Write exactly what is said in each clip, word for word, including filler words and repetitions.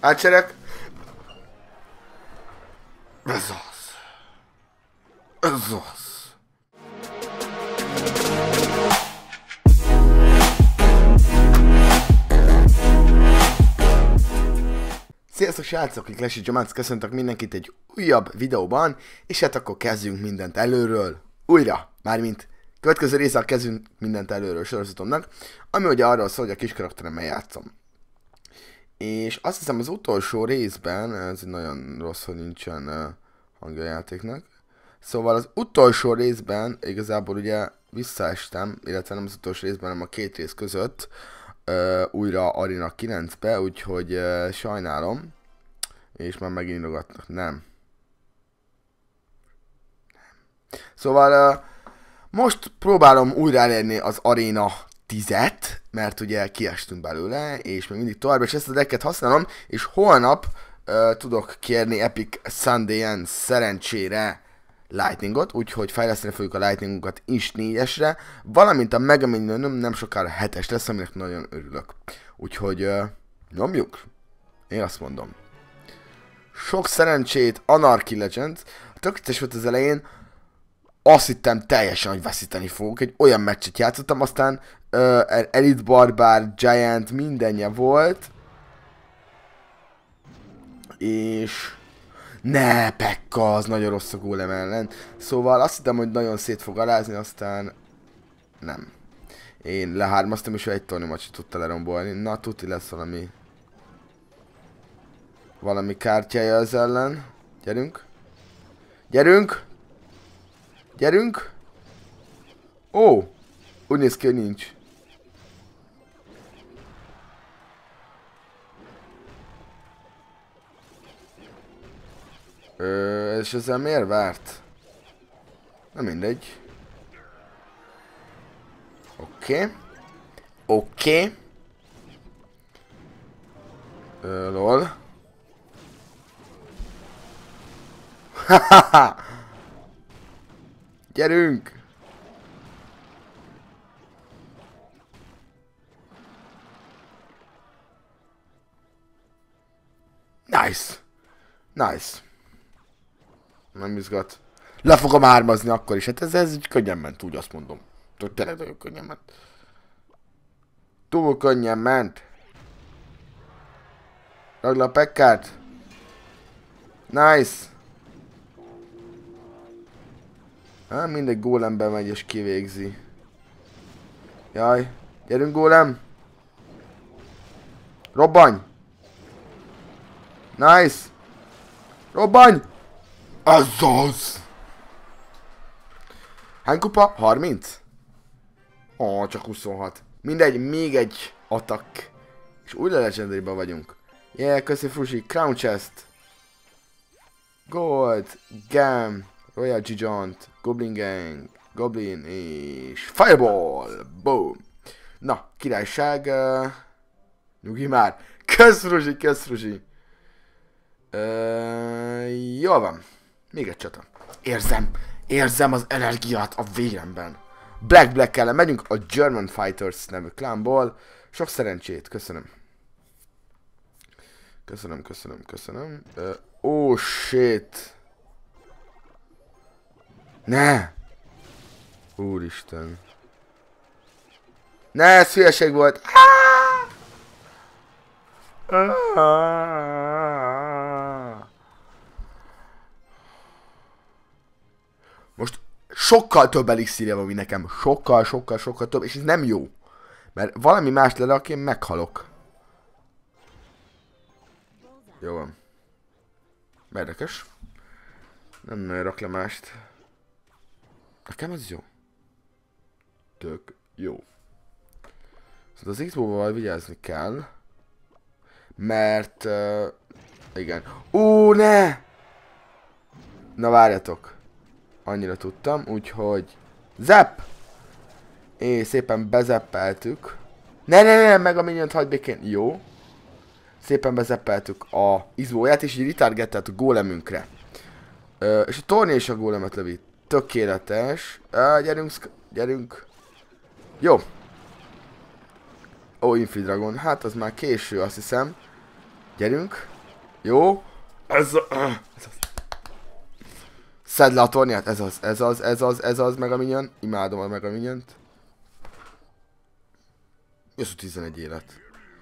Átsereg. Ez az. Ez az. Sziasztok srácok, itt Clash of Giants, köszöntök mindenkit egy újabb videóban, és hát akkor kezdjünk mindent előről. Újra, mármint következő része kezdjünk mindent előről sorozatomnak, ami ugye arról szól, hogy a kis karakteremmel játszom. És azt hiszem az utolsó részben, ez nagyon rossz, hogy nincsen uh, hangja a játéknak. Szóval az utolsó részben igazából ugye visszaestem, illetve nem az utolsó részben, hanem a két rész között uh, újra Arena kilencbe, úgyhogy uh, sajnálom. És már megint írogatnak. Nem. Nem. Szóval uh, most próbálom újra elérni az Arena tízet, mert ugye kiestünk belőle, és még mindig továbbra is ezt a decket használom, és holnap uh, tudok kérni Epic Sunday-en szerencsére Lightningot, úgyhogy fejleszteni fogjuk a Lightningunkat is négyesre, valamint a Mega Minionum nem sokára hetes lesz, aminek nagyon örülök. Úgyhogy uh, nyomjuk? Én azt mondom. Sok szerencsét, Anarchy Legends. A tökéletes volt az elején, azt hittem teljesen, hogy veszíteni fogok. Egy olyan meccset játszottam, aztán uh, Elite Barbár, Giant, mindenje volt. És... Ne, Pekka, az nagyon rossz a gólem ellen. Szóval azt hittem, hogy nagyon szét fog alázni, aztán... Nem. Én lehármaztam, és egy tornyomat tudta lerombolni. Na, tuti lesz valami... Valami kártyája az ellen. Gyerünk. Gyerünk! Gyerünk! Ó! Úgy néz ki, hogy nincs. Ö, és ezzel miért várt? Nem mindegy. Oké. Okay. Oké. Okay. Ö, lol. Hahaha! Gyerünk! Nice! Nice! Nem izgat. Le fogom hármazni akkor is. Hát ez, ez így könnyen ment, úgy azt mondom. Tényleg nagyon könnyen ment. Túl könnyen ment. Ragd le a Pekkát. Nice! Hát mindegy, gólembe megy és kivégzi. Jaj, gyerünk gólem! Robbanj! Nice! Robbanj! Azaz! Hány kupa? harminc? Ó, csak huszonhat. Mindegy, még egy attack. És újra legendary-ben vagyunk. Yeah, köszi Frusi, Crown Chest. Gold, Gam, Royal Gigant, Goblin Gang, Goblin és Fireball! Boom! Na, királyság... Uh, nyugi már! Kösz Fruzsi, kösz Fruzsi! Uh, jól van. Még egy csata. Érzem, érzem az energiát a véremben. Black Black ellen megyünk a German Fighters nevű klánból. Sok szerencsét, köszönöm. Köszönöm, köszönöm, köszönöm. Uh, oh shit! Ne! Úristen. Ne, ez hülyeség volt. Most sokkal több elixírja van, mint nekem. Sokkal, sokkal, sokkal több, és ez nem jó. Mert valami más lerak, én meghalok. Jó van. Érdekes. Nem nagyon rak le mást. Nekem ez jó. Tök jó. Szóval az Xbox-val vigyázni kell. Mert... Uh, igen. Ú, ne! Na várjatok. Annyira tudtam, úgyhogy... Zap! És szépen bezeppeltük. Ne, ne, ne, meg a miniont hagyd békén. Jó. Szépen bezeppeltük a izbóját, és így retargetelt a gólemünkre. Uh, és a torni és a gólemet lövi. Tökéletes. Uh, gyerünk, gyerünk. Jó. Ó, oh, Infi Dragon. Hát az már késő, azt hiszem. Gyerünk. Jó. Ez, a, ez az. Szedd le a tornyát. Ez az, ez az, ez az, ez az meg a minion. Imádom a meg a miniont. Jössz tizenegy élet.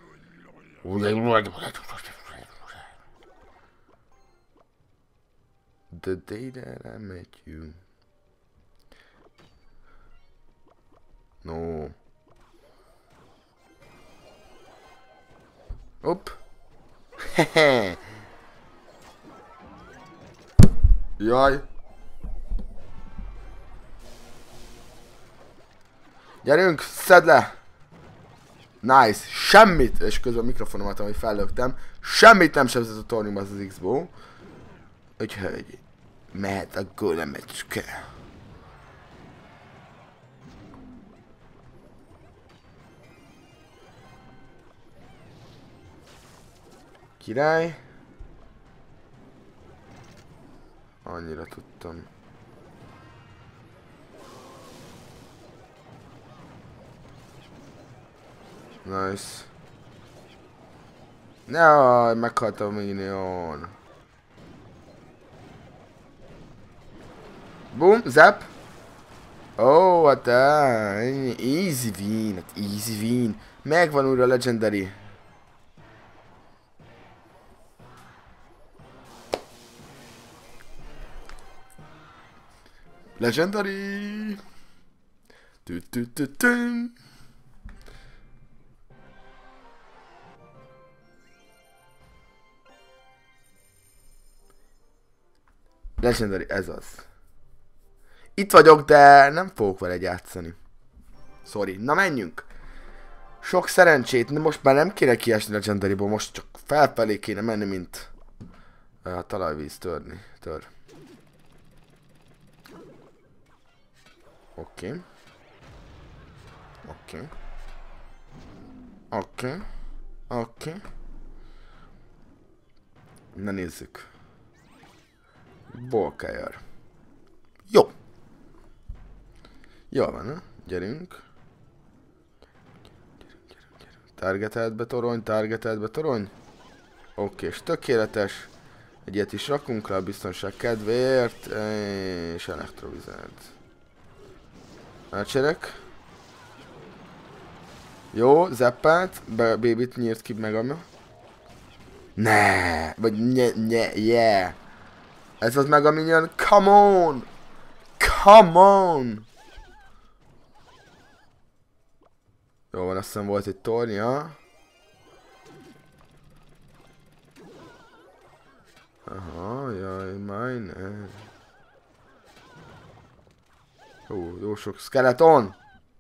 The day that I met you. No. Hopp. Hehe. Jaj. Gyerünk, szedd le! Nice, semmit! És közben a mikrofonomat, amit fellöktem, semmit nem sebzett a tornyom az az X-bow. Úgyhogy mehet a gólemecske. Király. Annyira tudtam. Nice. Jaj, meghalt a minion. Boom, zap. Oh, hát easy win, hát easy win. Megvan újra a legendary. Legendary. Tu tu tu tu. Legendary, ez az. Itt vagyok, de nem fogok vele játszani. Sorry. Na menjünk. Sok szerencsét. Most már nem kéne kiesni Legendaryból, most csak felfelé kéne menni, mint a talajvíz törni. Tör. Oké. Okay. Oké. Okay. Oké. Okay. Oké. Okay. Na nézzük. Bolkájár. Jó. Jól van, ne? Gyerünk. Targetelt be torony, targetelt be torony. Oké, és tökéletes. Egyet is rakunk le a biztonság kedvéért. És elektrovizált. Elcserek. Jó, zeppát. Bébit nyírt ki meg a... Ne, vagy nye, nye, yeah. Ez az meg a minion. Come on! Come on! Jó van, azt hiszem volt egy tornya. Aha, jaj, mine. Ó, jó sok skeleton!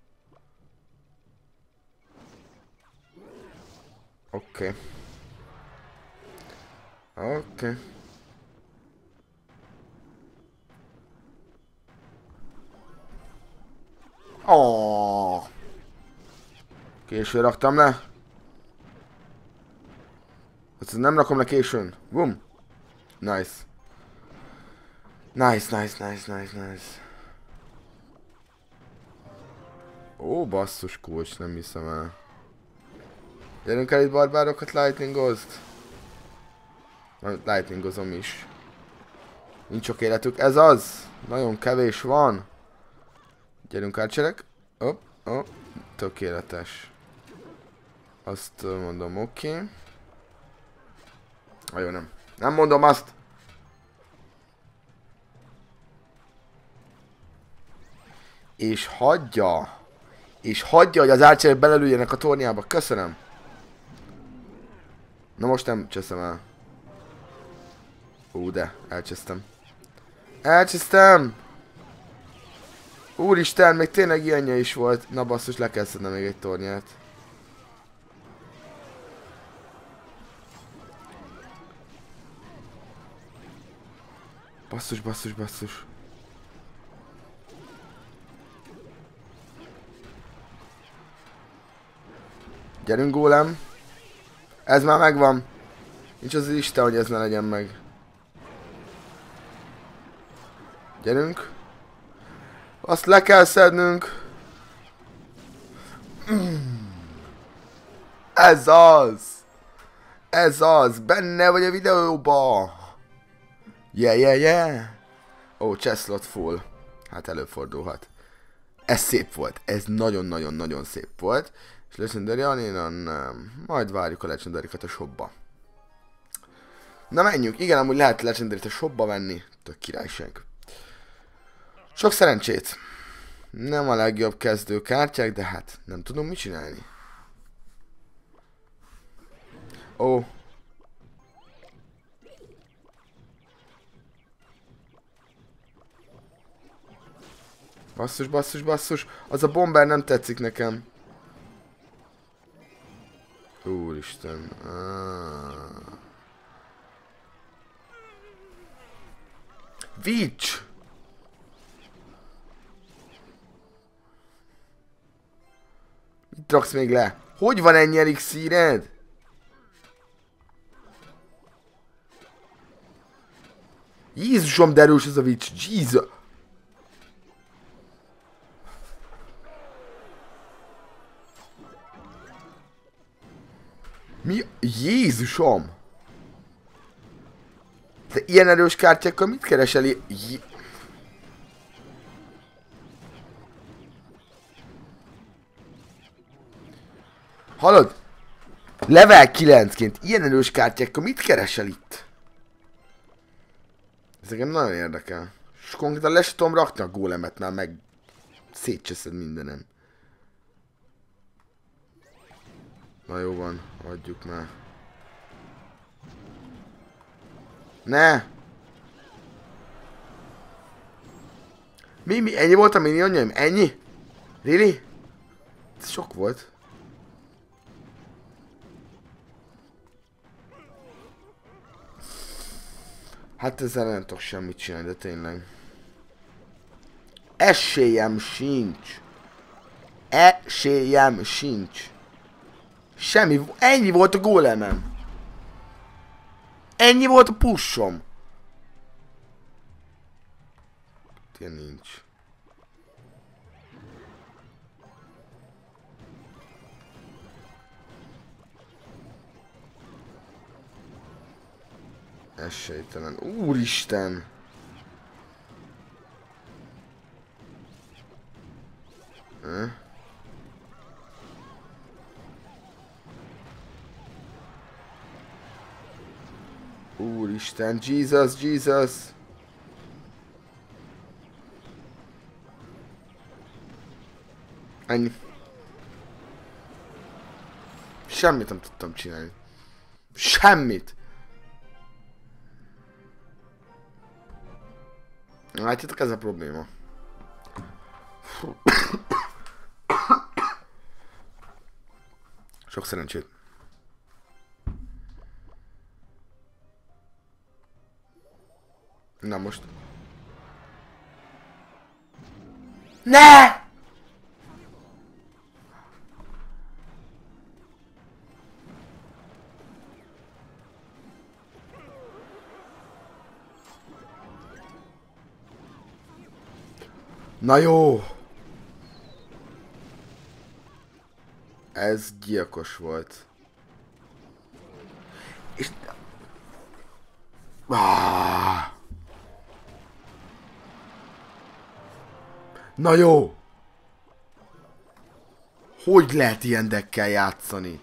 Oké. Okay. Oké. Okay. Oh. Későn raktam le. Ezt nem rakom le későn. Boom. Nice. Nice, nice, nice, nice, nice. Ó, basszus kulcs, nem hiszem el. Gyerünk el itt barbárokat lightningozt. Lightningozom is. Nincs sok életük. Ez az! Nagyon kevés van. Gyerünk átcserek. Hopp, hopp. Tökéletes. Azt mondom, oké. Okay. Ah, jó, nem. Nem mondom azt! És hagyja. És hagyja, hogy az átcserek belelüljenek a tornyába. Köszönöm. Na most nem cseszem el. Ú, de. Elcsesztem. Elcsesztem! Úristen, még tényleg ilyenje is volt. Na basszus, le kell szednem még egy tornyát. Basszus, basszus, basszus. Gyerünk, gólem. Ez már megvan. Nincs az Isten, hogy ez ne legyen meg. Gyerünk. Azt le kell szednünk. Mm. Ez az. Ez az, benne vagy a videóba. Yeah, yeah, yeah. Ó, oh, chest slot full. Hát előfordulhat. Ez szép volt. Ez nagyon-nagyon-nagyon szép volt. És Legendary Aninon, nem. Majd várjuk a Legendary-kat a shopba. Na menjünk. Igen, amúgy lehet Legendary-t a shopba venni. Tök királyság. Sok szerencsét. Nem a legjobb kezdő kártyák, de hát nem tudom mit csinálni. Ó. Oh. Basszus, basszus, basszus. Az a bomber nem tetszik nekem. Úristen. Ah. Witch! Mit raksz még le? Hogy van ennyi elixíred? Jézusom, de erős ez a Witch. Jesus! Mi? Jézusom! Te ilyen erős kártyákkal mit keresel? Jé... Hallod? Level kilencként ilyen erős kártyákkal mit keresel itt? Ez nekem nagyon érdekel. És konkrétan le se tudom rakni a gólemet, már meg szétcseszed mindenem. Na jó van, adjuk már. Ne! Mi, mi? Ennyi volt a minionjaim? Ennyi? Really? Ez sok volt. Hát ezzel nem tudok semmit csinálni, de tényleg. Esélyem sincs. Esélyem sincs. Semmi, ennyi volt a gólemem. Ennyi volt a pushom. Ilyen nincs. Esélytelen. Úristen! Eh? Úristen, Jesus, Jesus! Ennyi. Semmit nem tudtam csinálni. Semmit! Látjátok, ez a probléma. Sok szerencsét. Na most. Ne! Na jó! Ez gyilkos volt. És... Ah! Na jó! Hogy lehet ilyen deckkel játszani?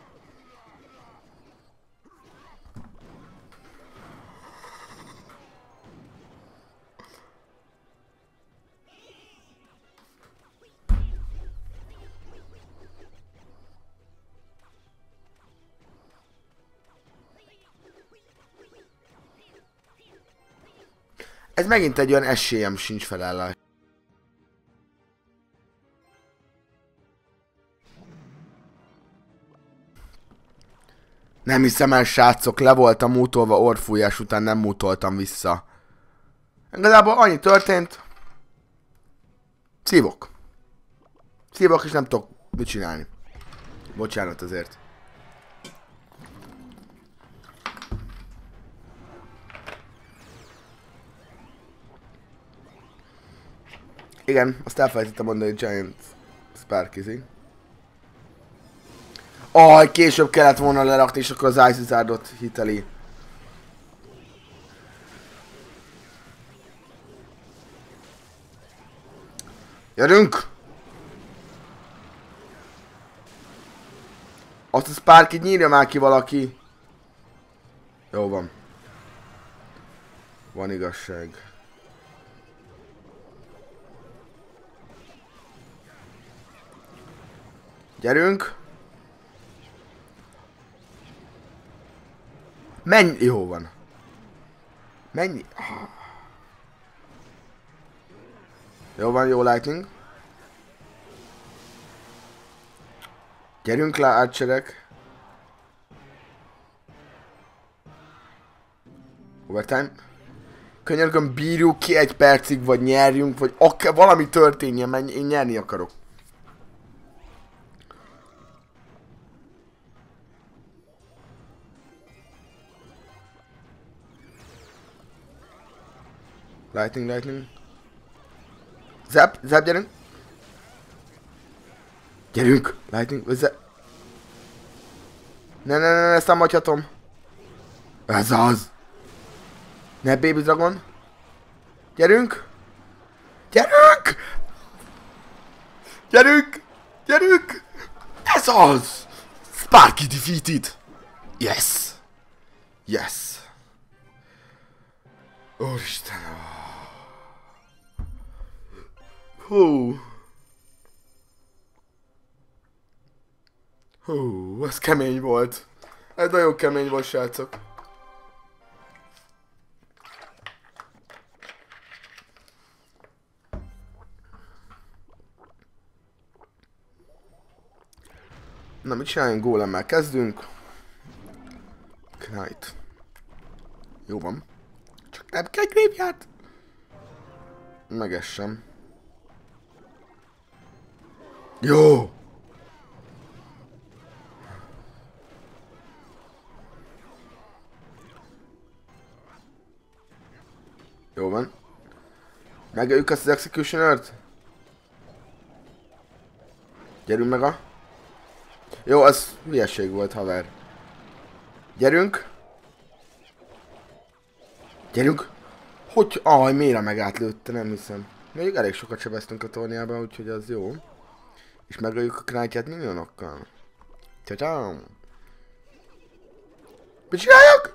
Ez megint egy olyan esélyem sincs felállás. Nem hiszem el, srácok, le voltam mútolva orrfújás után, nem mútoltam vissza. Igazából annyi történt. Szívok. Szívok és nem tudok mit csinálni. Bocsánat azért. Igen, azt elfelejtettem mondani, hogy Giant Sparkizi. Ah, később kellett volna lerakni, és akkor az Ice Wizardot hiteli. Gyerünk! Azt a Sparkit nyírja már ki valaki. Jó van. Van igazság. Gyerünk! Menj! Jó van. Menj! Jó van, jó lightning. Gyerünk le, átsereg. Overtime. Könyörgöm, bírjuk ki egy percig, vagy nyerjünk, vagy akár valami történjen, mert én nyerni akarok. Lightning, lightning. Zap, zap, gyerünk. Gyerünk, lightning, zap. Ne, ne, ne, ne, ezt nem hagyhatom. Ez az. Ne, baby dragon. Gyerünk. Gyerünk. Gyerünk. Gyerünk. Ez az. Sparky defeated. Yes. Yes. Úristen. Hú. Hú, ez kemény volt. Ez nagyon kemény volt, srácok. Na, mit csináljunk? Golemmel kezdünk. Knight. Jó van. Csak nem kell graveyard. Megessem. Jó! Jó van. Megöljük azt az Executioner-t? Gyerünk meg a... Jó, az hülyeség volt, haver. Gyerünk. Gyerünk. Hogy... Aj, mélyre meg átlőtte, nem hiszem. Még elég sokat sebeztünk a torniában, úgyhogy az jó. És megöljük a Knightját minionokkal. Tja-tjam. Mit csináljak?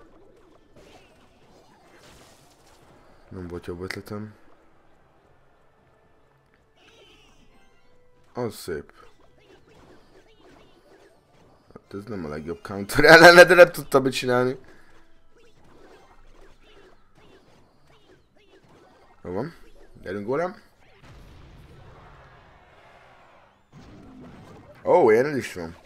Nem volt jobb ötletem. Az szép. Hát ez nem a legjobb counter ellene, de nem tudtam mit csinálni. Jó van. Gyerünk golem. Ó, oh, ilyen is van.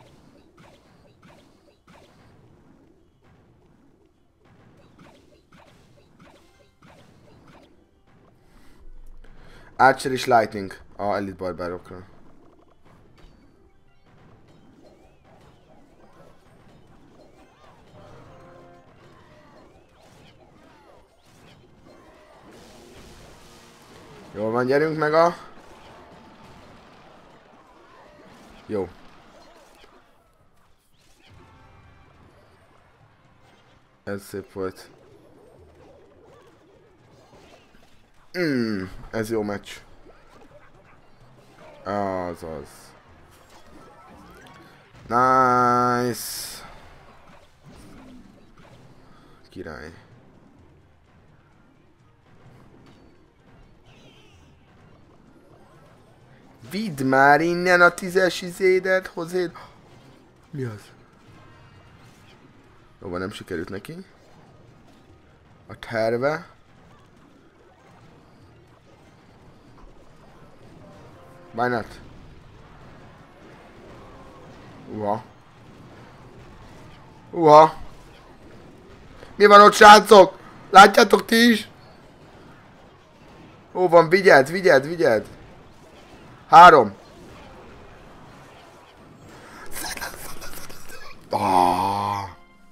Archer és Lightning a Elite barbárokra. Jól van, gyerünk meg a... Jó. Ez szép volt. Mm, ez jó meccs. Azaz. Nice. Király. Vidd már innen a tízes izédet, hozzád. Mi az? Jó van, nem sikerült neki. A terve. Why not? Uha. Uha. Mi van ott, srácok? Látjátok ti is? Ó, van, vigyázz, vigyázz, vigyázz. Három. Ah.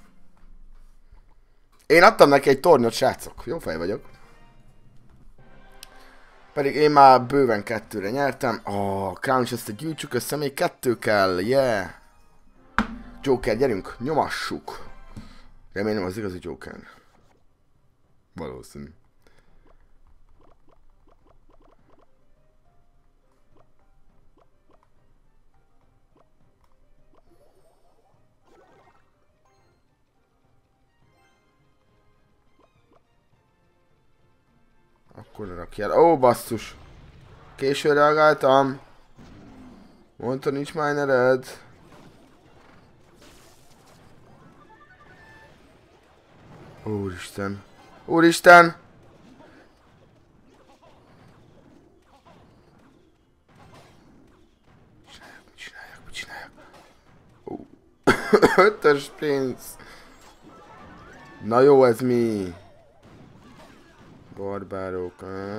Én adtam neki egy tornyot, srácok. Jó fej vagyok. Pedig én már bőven kettőre nyertem. Oh, Crown Chest-et gyűjtsük össze, még kettő kell, yeah. Joker, gyerünk, nyomassuk. Remélem az igazi Joker. Valószínű. Akkor rakjál. Ó, basszus! Későn reagáltam. Mondta, nincs minered. Úristen. Úristen! Csináljak, mit csináljak, mit csináljak? Ó. Ötös pénz. Na jó, ez mi? Barbárok.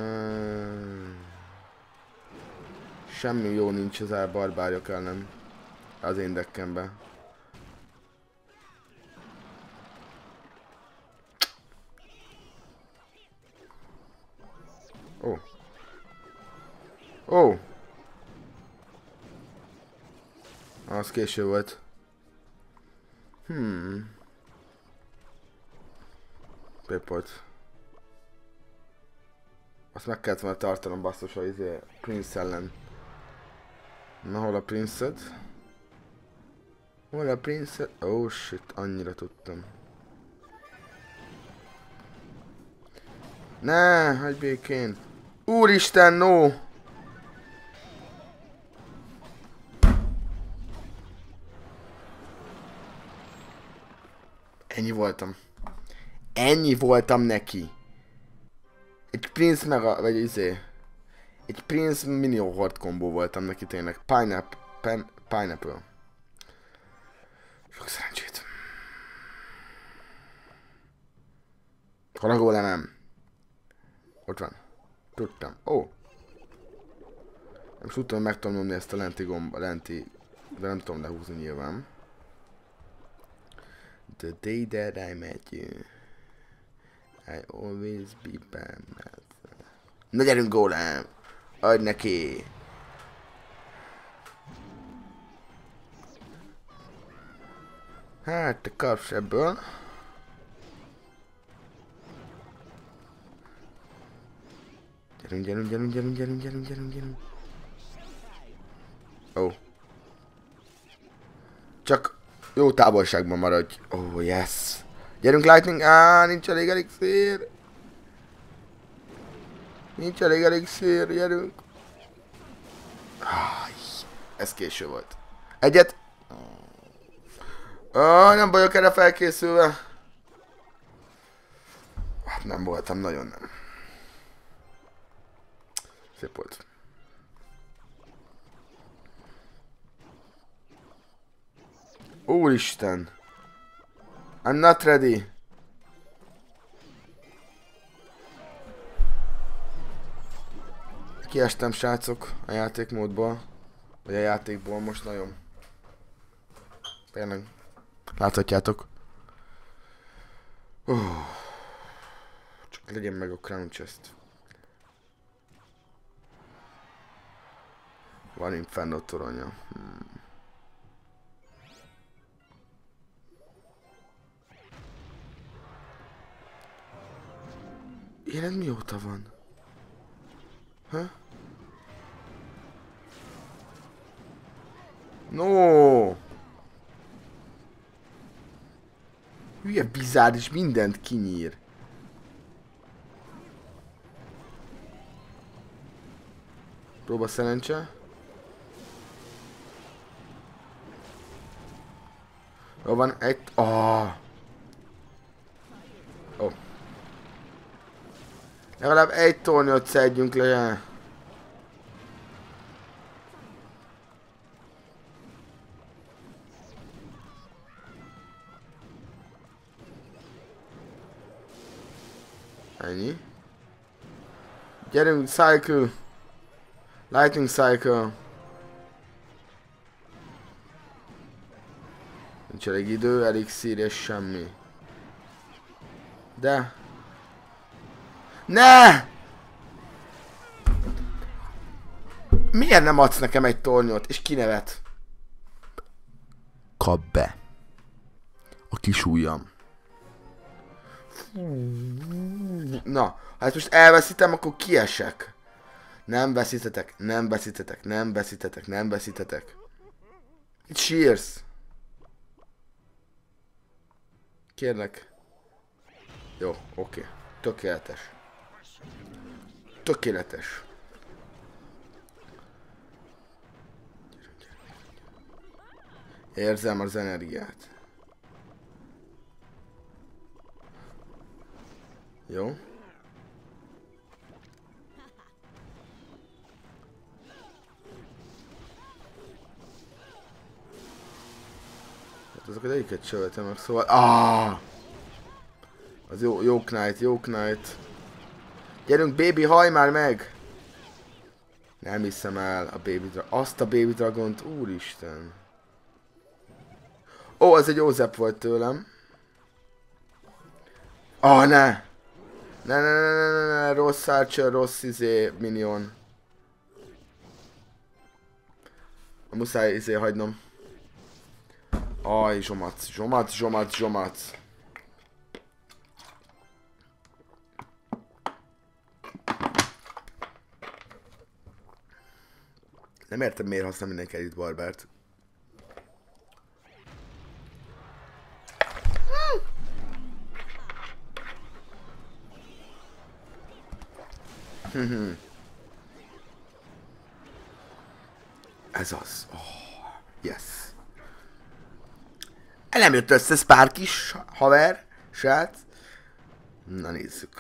Semmi jó nincs az el barbárok ellen. Az én deckemben. Ó. Oh. Ó. Oh. Az késő volt. Hmm. Pépot. Azt meg kellett volna tartanom, basszus, a izé Prince ellen. Na, hol a Prince-ed? Hol a Prince-ed? Oh shit, annyira tudtam. Ne, hagyj békén. Úristen, no! Ennyi voltam. Ennyi voltam neki. Egy Prince meg a... vagy izé... Egy Prince Minion Horde kombó voltam neki tényleg. Pineapple... Pen, pineapple. Sok szerencsét. Haragol nem. Ott van. Tudtam. Ó. Oh. Nem tudtam, hogy meg tudom nyomni ezt a lenti gomba, lenti... De nem tudom lehúzni nyilván. The day that I met you, I always be bad. Na gyerünk, Golem! Adj neki! Hát, te kapsz ebből. Gyerünk, gyerünk, gyerünk, gyerünk, gyerünk, gyerünk, gyerünk, gyerünk. Ó. Oh. Csak jó távolságban maradj. Oh, yes. Gyerünk, Lightning. Á, nincs elég elixír. Nincs elég elixír, gyerünk. Áj, ez késő volt. Egyet. Ah, nem vagyok erre felkészülve. Hát nem voltam, nagyon nem. Szép volt. Úristen. I'm not ready. Kiestem, srácok, a játékmódból. Vagy a játékból most nagyon. Tényleg. Láthatjátok. Uh. Csak legyen meg a crown chest. Van Inferno toronya. Hmm. Éled mióta van? Ha? No! Hülye bizárd és mindent kinyír. Próba szerencse. Jó van egy... Oh. Oh. Legalább egy tornyot szedjünk le. Ennyi. Gyerünk, cycle. Lightning cycle. Nincs elég idő, elixír és semmi. De... Ne! Miért nem adsz nekem egy tornyot? És kinevet? Kap be. A kis ujjam. Na, hát most elveszítem, akkor kiesek. Nem veszítetek, nem veszítetek, nem veszítetek, nem veszítetek. Itt sírsz. Kérlek. Jó, oké. Tökéletes. Tökéletes. Érzem az energiát. Jó. Hát azokat egyiket sem vettem meg, szóval... Ah! Az jó, jó knight, jó knight. Gyerünk, baby, hajj már meg! Nem hiszem el a baby dragon. Azt a baby dragont, úristen. Ó, ez egy jó zep volt tőlem. Ah, ne! Ne, ne, ne, ne, ne, ne, rossz Archer, rossz izé, minion. Muszáj izé hagynom. Aj, zsomac, zsomac, zsomac, zsomac. Nem értem, miért használ mindenki Elite Barbárt. Ez az. Oh, yes. Nem jött össze Spark is, haver, srác. Na nézzük.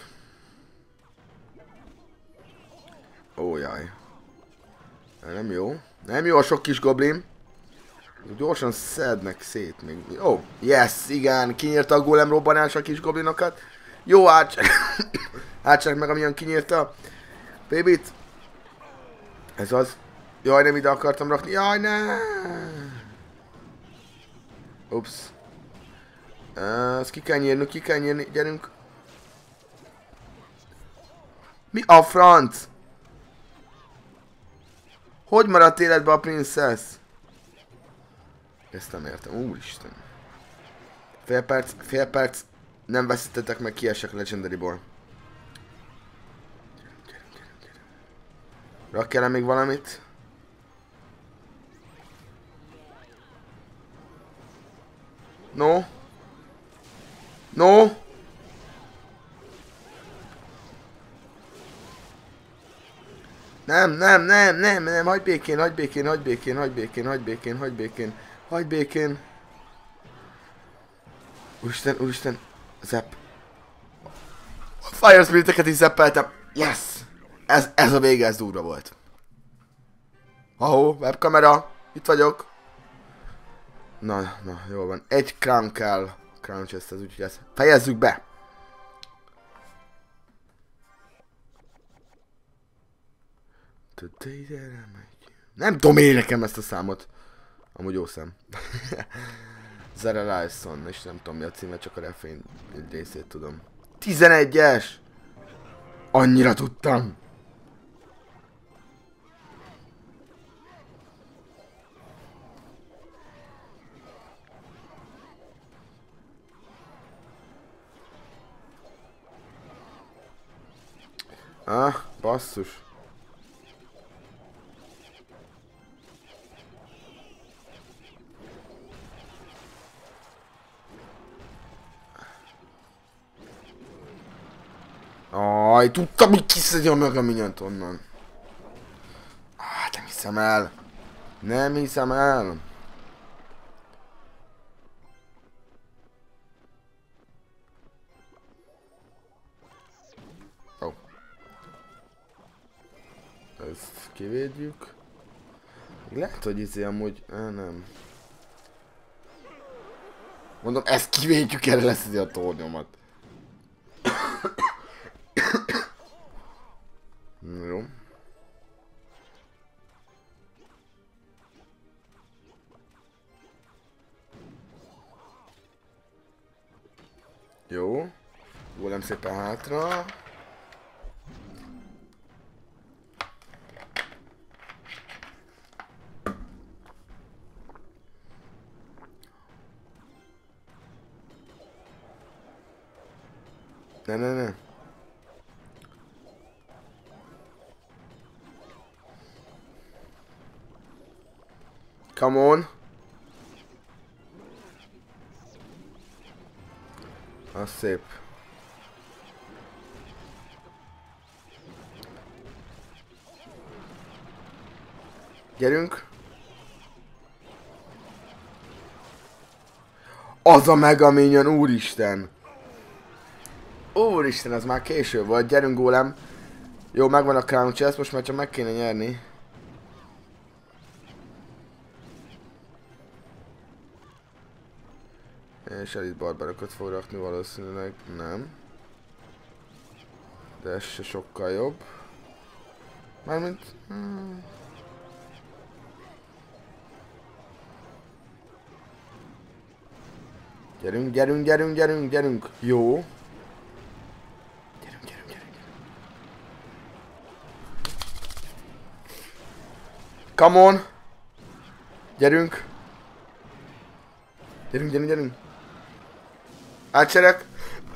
Ó, jaj. Nem jó. Nem jó a sok kis goblin. Gyorsan szednek szét még. Ó, oh, yes, igen. Kinyírta a golem robbanás a kis goblinokat. Jó, átság. Átság meg, amilyen kinyírta. Babyt. Ez az. Jaj, nem ide akartam rakni. Jaj, ne. Ups. Ezt ki kell nyírni, ki kell nyírni. Gyerünk. Mi a franc? Hogy maradt életbe a princess? Ezt nem értem. Úristen. Fél perc, fél perc. Nem veszítettek meg, kiesek Legendaryból. Rakj el még valamit? No. No. Nem, nem, nem, nem, nem, hagyd békén, hagyd békén, hagyd békén, hagyd békén, hagyd békén, hagyd békén, hagyd békén. Úristen, úristen, zep. A Fire Spirit-eket is zeppeltem. Yes! Ez, ez a vége, ez durva volt. Ahó, webkamera, itt vagyok. Na, na, jól van. Egy crown kell. Crown chest, ez úgyhogy ezt fejezzük be. Nem tudom én nekem ezt a számot. Amúgy jó szám. Zara Lyson, és nem tudom mi a címe, csak a refén részét tudom. tizenegyes! Annyira tudtam! Ah, basszus. Aj, tudtam, hogy kiszedja meg a minyant onnan. Ah, nem hiszem el. Nem hiszem el. Ó. Oh. Ezt kivédjük. Lehet, hogy izé amúgy... Ah, nem. Mondom, ezt kivédjük, erre lesz izé a tornyomat. Jó. Jó. Golem szépen hátra. Ne, ne, ne. Come on. Az szép. Gyerünk. Az a Mega Minion, úristen. Úristen, az már késő volt. Gyerünk, gólem. Jó, megvan a Crown Chest, most már csak meg kéne nyerni. És Elite Barbarokat fog rakni valószínűleg, nem. De ez se sokkal jobb. Mármint... Hmm. Gyerünk, gyerünk, gyerünk, gyerünk, gyerünk. Jó. Gyerünk, gyerünk, gyerünk. Come on. Gyerünk. Gyerünk, gyerünk, gyerünk. Átserek.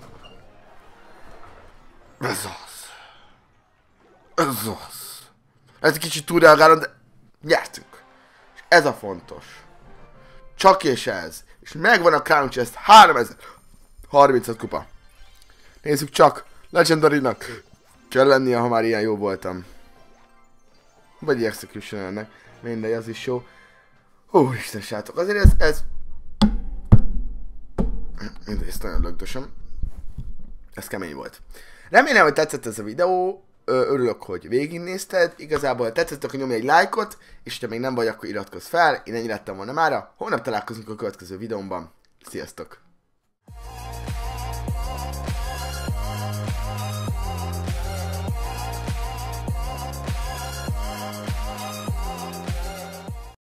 Ez az. Ez az. Ez kicsit túlreagálom, de nyertünk. És ez a fontos. Csak és ez. És megvan a Crown Chest, háromezer-harmincöt kupa. Nézzük csak, Legendary-nak kell lennie, ha már ilyen jó voltam. Vagy Execution ennek. Mindegy, az is jó. Hú, Isten sátok, azért ez... ez... Mindegy, ezt nagyon lögdösöm. Ez kemény volt. Remélem, hogy tetszett ez a videó. Örülök, hogy végignézted. Igazából, ha tetszett, akkor nyomj egy lájkot, és ha még nem vagy, akkor iratkozz fel. Én ennyi lettem volna mára. Holnap találkozunk a következő videómban. Sziasztok!